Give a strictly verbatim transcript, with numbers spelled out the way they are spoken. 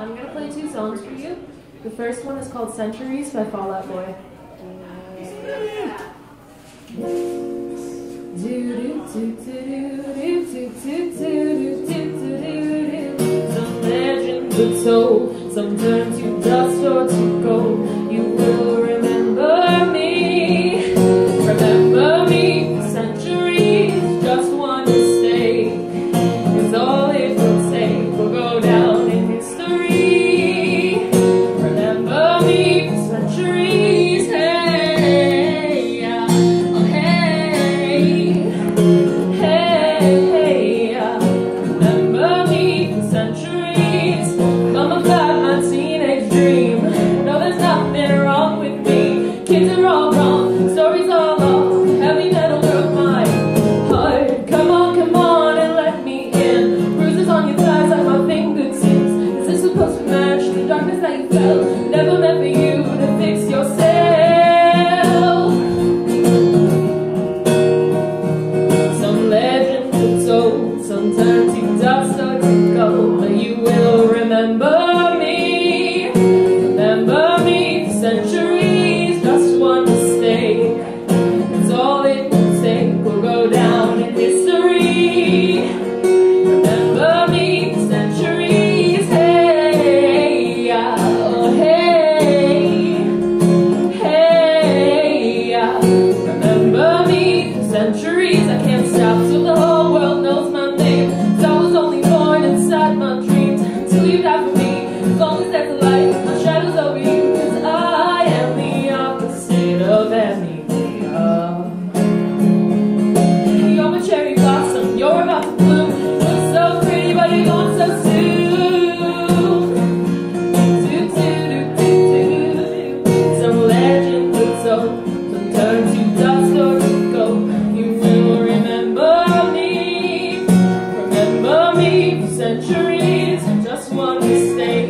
I'm gonna play two songs for you. The first one is called Centuries by Fall Out Boy. Some legends are told, some turn to dust or to gold. You will remember me, remember me. Centuries, just one mistake is all it will take. We'll go down in history. Remember me for centuries. Hey, yeah. Oh, hey, hey, hey, yeah. Remember me for centuries. Mummified my teenage dream. No, there's nothing wrong with me. Kids are all wrong, stories all off. Heavy metal broke my heart. Come on, come on and let me in. Bruises on your thighs like my fingertips. Is this supposed to match the darkness that you felt? Never meant for you to fix yourself. Some legends are told, some turn to dust or to gold. But you will remember me, remember me for centuries. Just one mistake, it's all it will take. We'll go down in history. Remember me for centuries. Hey, yeah. Oh, hey, hey, yeah. Remember me for centuries. I can't stop till the whole world knows my name. 'Cause I was only born inside my dreams. Till you die for me, as long as there's a light, my shadow's over you. 'Cause I am the opposite of amnesia. You're my cherry blossom, you're about to bloom. Look so pretty, but you're gone so soon. Do, do, do, do, do, do. Some legends are told, some turn to dust or to gold. You will remember me, remember me for centuries. Just one mistake.